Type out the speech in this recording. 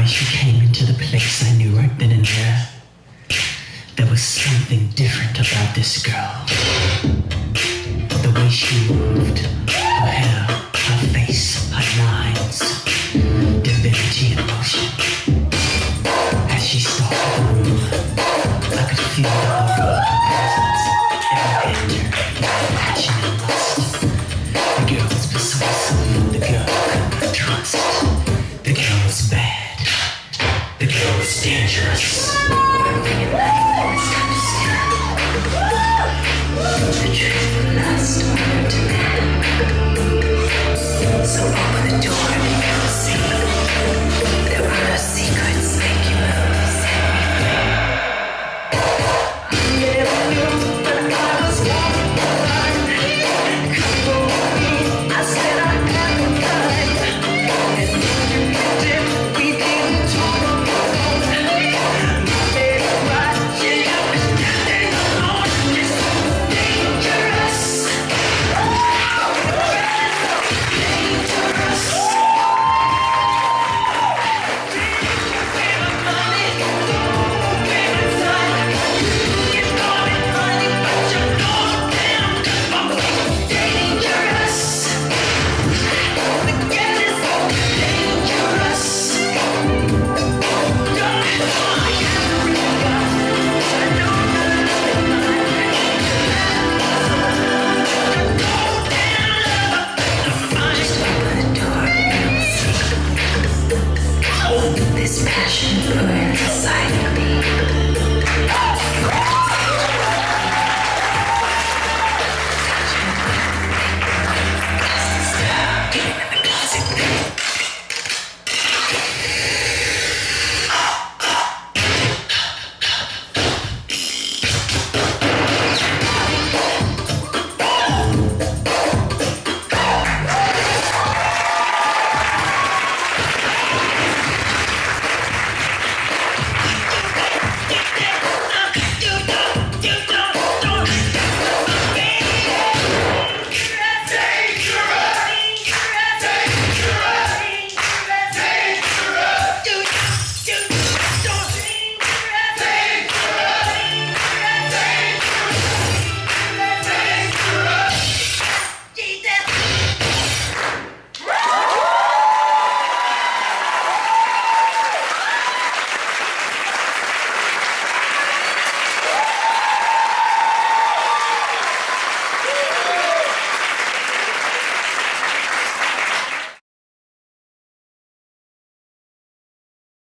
way she came into the place, I knew right then and there, there was something different about this girl. The way she moved, her hair, her face, her lines, divinity in motion. As she stalked the room, I could feel the aura of her presence ever enter with passion and lust. The girl was persuasive, the girl I could not trust. The girl was bad, the girl was dangerous.